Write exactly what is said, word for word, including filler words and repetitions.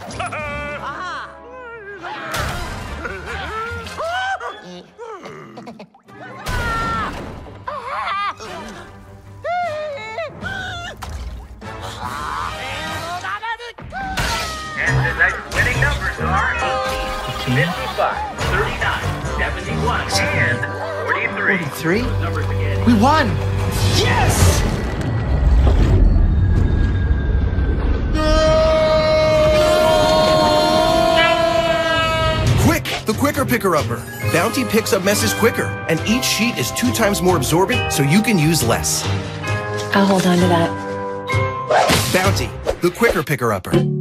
And tonight's winning numbers are eighteen, fifty-five, thirty-nine, seventy-one, and forty-three. forty-three? Those numbers again. We won! Yes! Quick! The quicker picker-upper. Bounty picks up messes quicker, and each sheet is two times more absorbent, so you can use less. I'll hold on to that. Bounty, the quicker picker-upper.